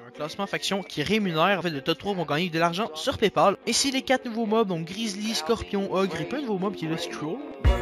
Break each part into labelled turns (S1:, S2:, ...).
S1: un classement faction qui rémunère. En fait, le top 3 vont gagner de l'argent sur PayPal. Ici, les 4 nouveaux mobs, donc Grizzly, Scorpion, Ogre et puis un nouveau mob qui est le Scroll.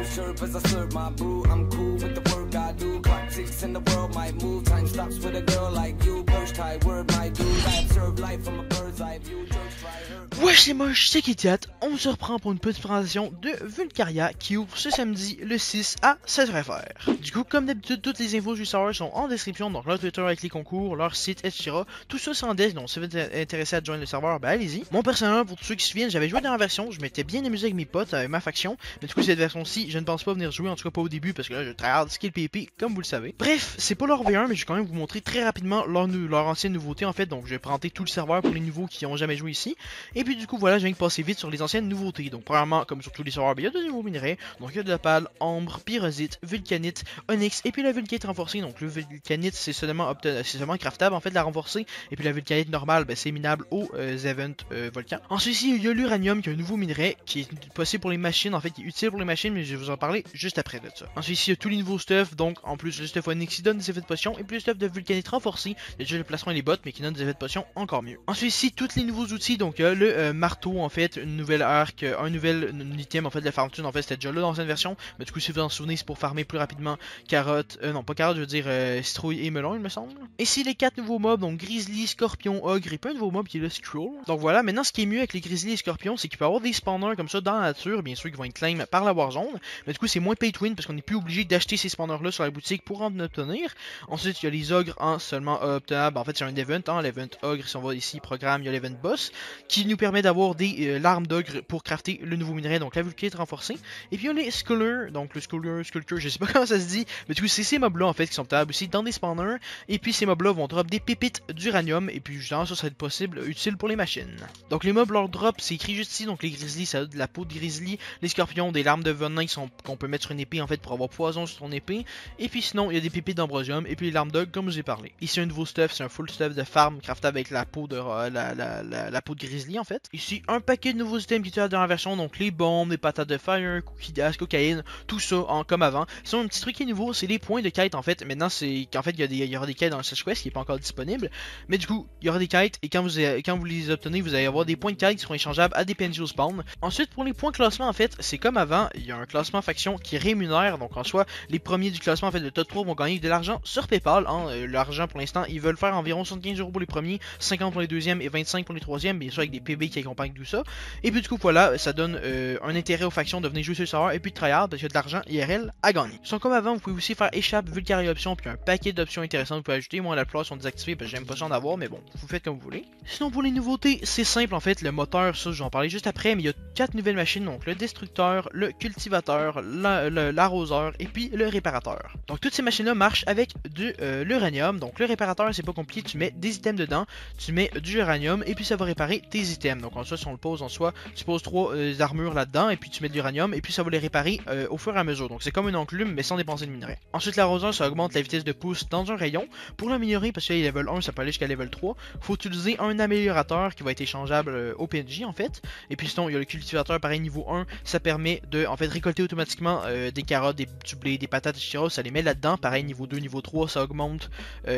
S1: Wesh les moches, c'est Kitiat, on se reprend pour une petite présentation de Vulcaria qui ouvre ce samedi le 6 à 16h. Du coup, comme d'habitude, toutes les infos du serveur sont en description, donc leur Twitter avec les concours, leur site, etc. Tout ça c'est en desk, donc si vous êtes intéressé à joindre le serveur, ben allez-y. Mon personnage, pour tous ceux qui se souviennent, j'avais joué dans la version, je m'étais bien amusé avec mes potes, avec ma faction, mais du coup cette version-ci, je ne pense pas venir jouer, en tout cas pas au début, parce que là je tryhard skill PvP, comme vous le savez. Bref, c'est pas leur V1, mais je vais quand même vous montrer très rapidement leur ancienne nouveauté en fait, donc je vais présenter tout le serveur pour les nouveaux qui ont jamais joué ici. Et puis du coup voilà, je viens de passer vite sur les anciennes nouveautés. Donc premièrement, comme sur tous les serveurs, il y a de nouveaux minerais. Donc il y a de l'opale, ambre, pyrosite, vulcanite, onyx et puis la vulcanite renforcée. Donc le vulcanite c'est seulement craftable en fait la renforcée. Et puis la vulcanite normale ben, c'est minable aux event volcan. Ensuite ici il y a l'uranium qui est un nouveau minerai qui est possible pour les machines, en fait qui est utile pour les machines, mais je vais vous en parler juste après de ça. Ensuite ici il y a tous les nouveaux stuff, donc en plus le stuff onyx qui donne des effets de potion et puis le stuff de vulcanite renforcée. Il y a déjà le plastron et les bottes mais qui donne des effets de potion encore mieux. Ensuite ici tous les nouveaux outils, donc il y a le marteau en fait, une nouvelle arc, un nouvel item en fait de la farm tune en fait c'était déjà là dans l'ancienne version, mais du coup si vous en souvenez c'est pour farmer plus rapidement carottes, non pas carottes je veux dire citrouille et melon il me semble. Ici les 4 nouveaux mobs, donc Grizzly, Scorpion, Ogre et puis un nouveau mob qui est le Scroll. Donc voilà, maintenant ce qui est mieux avec les Grizzly et Scorpions c'est qu'il peut y avoir des spawners comme ça dans la nature, bien sûr qui vont être claim par la Warzone, mais du coup c'est moins pay to win parce qu'on n'est plus obligé d'acheter ces spawners là sur la boutique pour en obtenir. Ensuite il y a les ogres en seulement obtenables, en fait c'est un event, hein, l'event ogre si on va ici programme, il y a l'event boss qui nous permet d'avoir des larmes d'ogre pour crafter le nouveau minerai, donc la vulcanite renforcée. Et puis il y a les Skuller, donc le Sculpture, je sais pas comment ça se dit, mais du coup c'est ces mobs là en fait qui sont obtenables aussi dans des spawners. Et puis ces mobs là vont drop des pépites d'uranium, et puis justement ça serait possible, utile pour les machines. Donc les mobs leur drop, c'est écrit juste ici, donc les grizzlies ça a de la peau de grizzly, les scorpions des larmes de venin qu'on peut mettre sur une épée en fait pour avoir poison sur son épée. Et puis sinon il y a des pépites d'ambrosium, et puis les larmes d'ogre comme je vous ai parlé. Ici un nouveau stuff, c'est un full stuff de farm craftable avec la peau de la peau de grizzly en fait. Ici un paquet de nouveaux items qui étaient dans la version, donc les bombes, les patates de fire, cookies d'as, cocaïne, tout ça comme avant. Sinon un petit truc qui est nouveau, c'est les points de quête en fait. Maintenant c'est qu'en fait il y aura des quêtes dans le Search Quest qui n'est pas encore disponible, mais du coup il y aura des quêtes et quand vous les obtenez vous allez avoir des points de quête qui seront échangeables à des PNJ au spawn. Ensuite pour les points classement en fait c'est comme avant, il y a un classement faction qui rémunère, donc en soi les premiers du classement en fait le top 3 vont gagner de l'argent sur PayPal. L'argent pour l'instant ils veulent faire environ 75€ pour les premiers, 50 pour les deuxièmes et 25 pour les troisièmes, bien sûr avec des PB qui accompagnent tout ça. Et puis du coup voilà, ça donne un intérêt aux factions de venir jouer sur le serveur et puis de tryhard parce qu'il y a de l'argent IRL à gagner. Sans comme avant, vous pouvez aussi faire échappe, Vulcaria option, puis un paquet d'options intéressantes que vous pouvez ajouter. Moi la plupart sont désactivées parce que j'aime pas ça en avoir, mais bon, vous faites comme vous voulez. Sinon pour les nouveautés, c'est simple en fait, le moteur, ça je vais en parler juste après, mais il y a 4 nouvelles machines, donc le destructeur, le cultivateur, l'arroseur et puis le réparateur. Donc toutes ces machines là marchent avec de l'uranium, donc le réparateur c'est pas compliqué, tu mets des items dedans, tu mets du uranium et puis ça va réparer tes items. Donc en soi si on le pose en soi, tu poses 3 armures là-dedans et puis tu mets de l'uranium et puis ça va les réparer au fur et à mesure. Donc c'est comme une enclume mais sans dépenser de minerai. Ensuite l'arroseur ça augmente la vitesse de pousse dans un rayon. Pour l'améliorer parce que est level 1 ça peut aller jusqu'à level 3, faut utiliser un améliorateur qui va être échangeable au PNJ en fait. Et puis sinon il y a le cultivateur pareil niveau 1, ça permet de en fait récolter automatiquement des carottes, du blé, des patates, etc. Ça les met là-dedans. Pareil niveau 2, niveau 3 ça augmente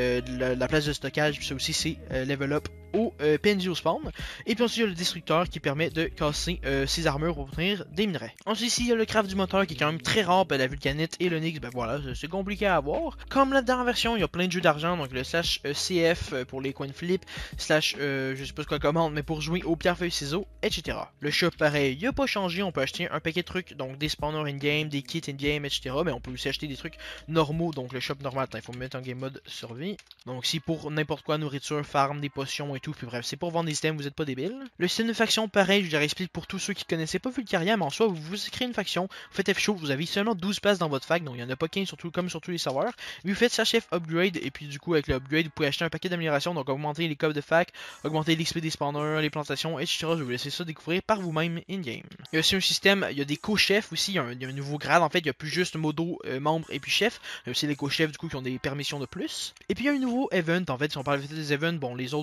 S1: la place de stockage, puis ça aussi c'est level up au PNJ au spawn. Et puis ensuite il y a le destructeur qui permet de casser ses armures pour obtenir des minerais. Ensuite ici il y a le craft du moteur qui est quand même très rare, la vulcanite et l'onyx, ben voilà c'est compliqué à avoir. Comme la dernière version il y a plein de jeux d'argent, donc le slash CF pour les coin flip, slash je sais pas ce qu'on commande mais pour jouer au pierre feuille ciseaux, etc. Le shop pareil il a pas changé, on peut acheter un paquet de trucs, donc des spawners in-game, des kits in-game, etc. Mais on peut aussi acheter des trucs normaux, donc le shop normal, il faut mettre en game mode survie. Donc si pour n'importe quoi, nourriture, farm, des potions et tout, puis bref, c'est pour vendre des items, vous êtes pas débile. Le système de faction, pareil, je leur explique pour tous ceux qui connaissaient pas Vulcaria, mais en soi, vous créez une faction, vous faites F-Show, vous avez seulement 12 places dans votre fac, donc il y en a pas 15 surtout, comme sur tous les serveurs. Mais vous faites sa chef upgrade, et puis du coup, avec le upgrade, vous pouvez acheter un paquet d'améliorations, donc augmenter les coffres de fac, augmenter l'XP des spawners, les plantations, etc. Je vais vous laisser ça découvrir par vous-même in-game. Il y a aussi un système, il y a des co-chefs aussi, il y a un nouveau grade, en fait, il y a plus juste modo, membre et puis chef. Il y a aussi les co-chefs du coup qui ont des permissions de plus. Et puis il y a un nouveau event, en fait, si on parle des events, bon, les autres vous les connaissez,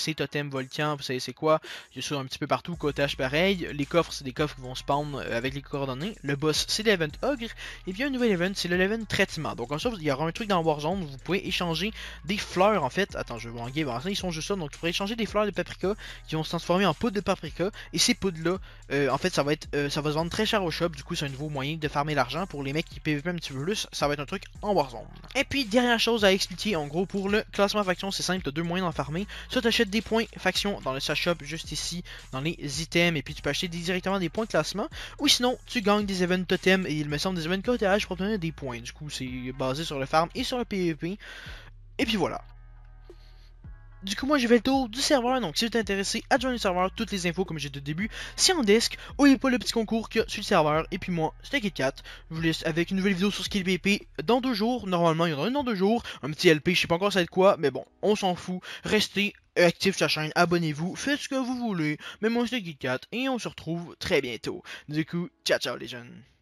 S1: connaissez, totem, volcan, vous savez c'est quoi. Il y a ça un petit peu partout, cottage pareil. Les coffres, c'est des coffres qui vont spawn avec les coordonnées. Le boss, c'est l'event ogre. Et puis un nouvel event, c'est le event traitement. Donc en ça, il y aura un truc dans Warzone où vous pouvez échanger des fleurs en fait. Attends, je vais vous en game. Ils sont juste ça. Donc vous pourrez échanger des fleurs de paprika qui vont se transformer en poudre de paprika. Et ces poudres là, en fait, ça va se vendre très cher au shop. Du coup, c'est un nouveau moyen de farmer l'argent pour les mecs qui PVP un petit peu plus. Ça va être un truc en Warzone. Et puis dernière chose à expliquer, en gros, pour le classement faction, c'est simple. T'as deux moyens d'en farmer. Soit t'achètes des points faction dans le shop juste ici, dans les items, et puis tu peux acheter directement des points de classement. Ou sinon, tu gagnes des events totem et il me semble des events cottage pour obtenir des points. Du coup, c'est basé sur le farm et sur le PVP. Et puis voilà. Du coup, moi j'ai fait le tour du serveur, donc si vous êtes intéressé à joindre le serveur, toutes les infos comme j'ai dit au début, c'est en desk, n'oubliez pas le petit concours qu'il y a sur le serveur, et puis moi, c'était KitKat, je vous laisse avec une nouvelle vidéo sur Skill PvP dans 2 jours, normalement il y en a une dans 2 jours, un petit LP, je sais pas encore ça va être quoi, mais bon, on s'en fout, restez actifs sur la chaîne, abonnez-vous, faites ce que vous voulez, mais moi c'était KitKat, et on se retrouve très bientôt. Du coup, ciao ciao les jeunes.